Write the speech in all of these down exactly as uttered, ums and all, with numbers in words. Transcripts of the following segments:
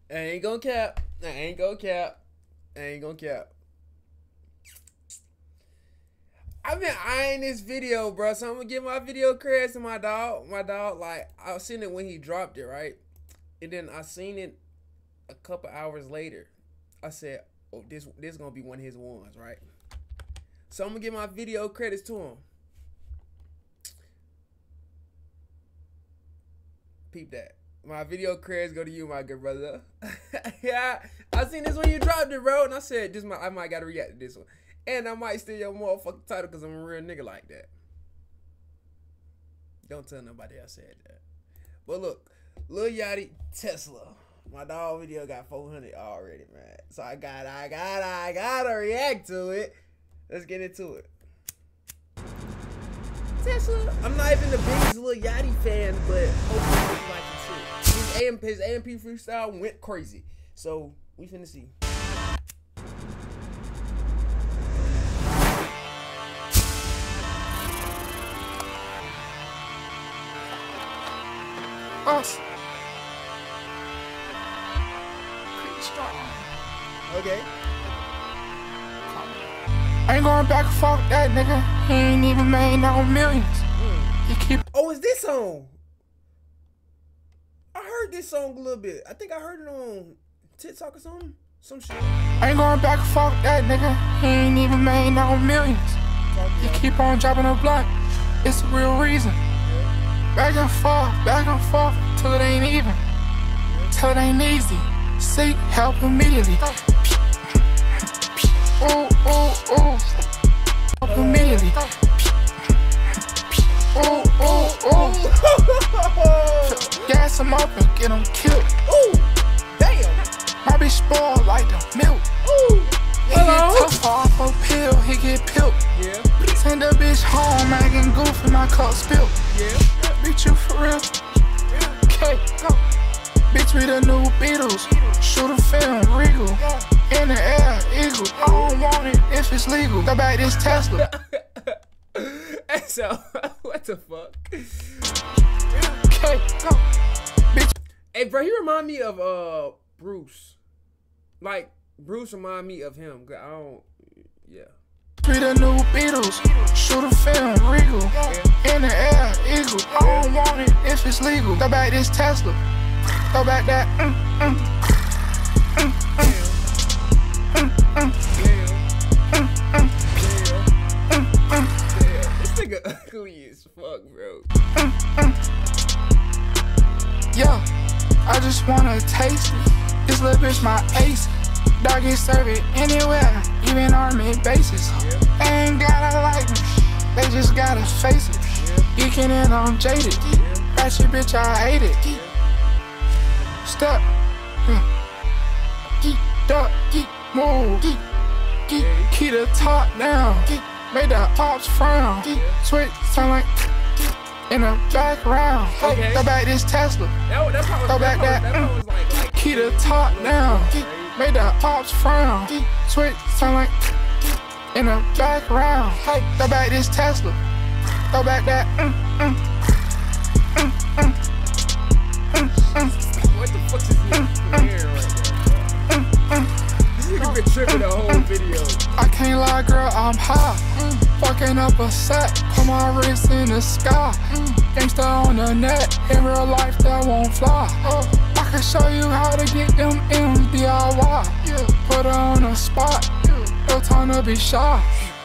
I ain't gonna cap. I ain't gonna cap. I ain't gonna cap. I've been eyeing this video, bro. So I'm gonna give my video credits to my dog. My dog, like, I seen it when he dropped it, right? And then I seen it a couple hours later. I said, oh, this this is gonna be one of his ones, right? So I'm gonna give my video credits to him. Peep that. My video credits go to you, my good brother. Yeah, I seen this when you dropped it, bro, and I said, "This might, I might gotta react to this one, and I might steal your motherfucking title because I'm a real nigga like that." Don't tell nobody I said that. But look, Lil Yachty, Tesla. My dog video got four hundred already, man. So I got, I got, I gotta react to it. Let's get into it. Tesla. I'm not even the biggest Lil Yachty fan, but hopefully you like it too. His A M P, his A M P freestyle went crazy. So we finna see. Us. Pretty strong. Okay. I ain't going back and forth with that nigga. He ain't even made no millions. Mm. You keep. Oh, is this song? I heard this song a little bit. I think I heard it on TikTok or something. Some shit. I ain't going back and forth with that nigga. He ain't even made no millions. You keep on dropping a blunt. It's the real reason. Yeah. Back and forth, back and forth, till it ain't even. Yeah. Till it ain't easy. Seek help immediately. Ooh, ooh, ooh. Help immediately. Ooh, ooh, ooh. Gas him up and get him killed. Ooh, damn. My bitch spoiled like the milk. Ooh. He get tough off a pill, he get pilled. Yeah. Send the bitch home, acting goofy, my cup spilled. Yeah. Bitch, you for real? Okay, go. Bitch, we the new Beatles. Shoot a film, regal. In the air, eagle. I don't want it if it's legal. Go back this Tesla. So, what the fuck? Okay, go. Bitch. Hey, bro, he remind me of uh Bruce. Like, Bruce remind me of him. I don't, yeah. We the new Beatles. Shoot a film, regal. Yeah. In the air, eagle. I don't want it if it's legal. Go back this Tesla. Go back that. Mm, mm, mm, mm. Mm, mm, Damn. mm, mm, Damn. mm, mm. Damn. This nigga ugly as fuck, bro. Mm, mm. Yeah, I just wanna taste it. This little bitch my ace. Dog get serve it anywhere, even army bases. Yeah. They ain't gotta like me, they just gotta face it. Yeah. Geeking and I'm jaded. Yeah. Ratchet bitch, I hate it. Yeah. Step. Mm. Geek, duck, geek, move. Geek, geek, Yeah. keep the top down. Geek, make the ops frown. Geek, switch, sound like in the background. Okay. Go back this Tesla. That, that part was, Go back that. that. Part was, that part was like, like Keep the top down. Make the ops frown. Switch, sound like in the background. Go back this Tesla. Go back that. Mm, mm, mm, mm, mm, mm. What the fuck is this mm, here right now, bro? This nigga been tripping the whole video. I can't lie, girl, I'm high. Mm. Fucking up a set, put my wrist in the sky. Mm. Gangsta on the net, in real life that won't fly. Uh. I can show you how to get them M's D I Y. Yeah. Put her on the spot, yeah. No time to be shy.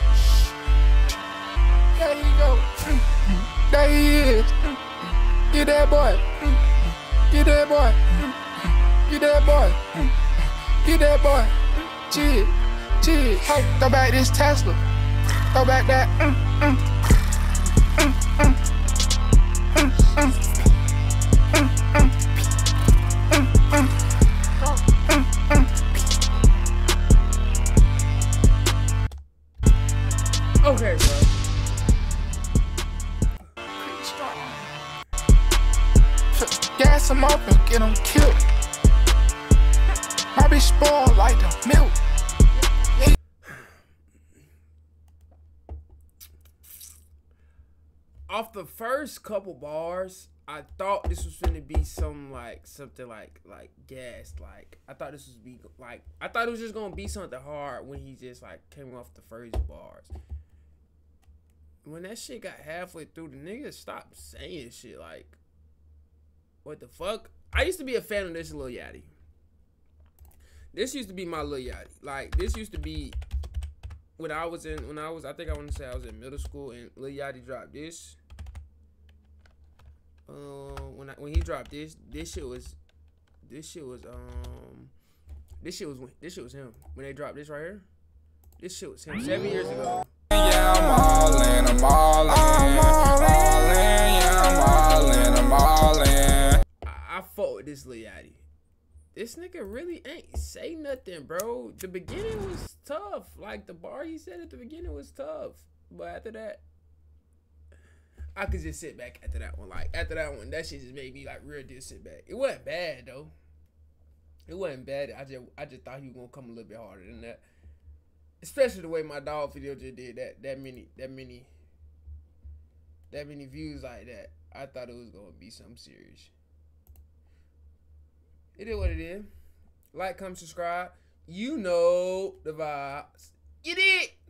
There you go. Mm. There he is. Mm. Get that boy. Mm. Get that boy. Mm. Get that boy. Mm. Get that boy. Jig, jig. Hey, go back this Tesla. Go back that. Mm, mm. Mm, mm. Mm, mm. Mm, mm. Mm, mm. Mm, mm. Okay, bro. Pretty strong. Gas him up and get him killed. My bitch spoiled like the milk. Off the first couple bars, I thought this was gonna be some like something like like gas. Like I thought this was be like I thought it was just gonna be something hard when he just like came off the first bars. When that shit got halfway through, the nigga stopped saying shit like, what the fuck? I used to be a fan of this Lil Yatchy. This used to be my Lil Yachty. Like, this used to be when I was in, when I was, I think I want to say I was in middle school and Lil Yachty dropped this. Um, when I, when he dropped this, this shit was, this shit was, um, this shit was, this shit was him. When they dropped this right here, this shit was him seven years ago. Yeah, I'm all in, I'm all in, I'm all in, yeah, I'm all in, I'm all in. I, I fought with this Lil Yachty. This nigga really ain't say nothing, bro. The beginning was tough. Like, the bar he said at the beginning was tough. But after that, I could just sit back after that one. Like, after that one, that shit just made me, like, real deal sit back. It wasn't bad, though. It wasn't bad. I just I just thought he was going to come a little bit harder than that. Especially the way my dog video just did that. That many, that many, that many views like that. I thought it was going to be something serious. It is what it is. Like, comment, subscribe. You know the vibes. You did.